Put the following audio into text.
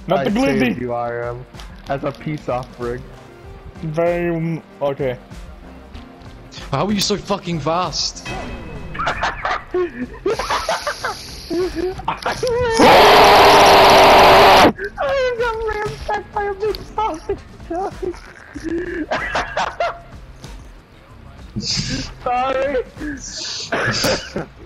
Not the glizzy! I saved you, Iram, as a peace offering. Very... okay. How are you so fucking fast? I got ransacked by a big sausage dog. Sorry.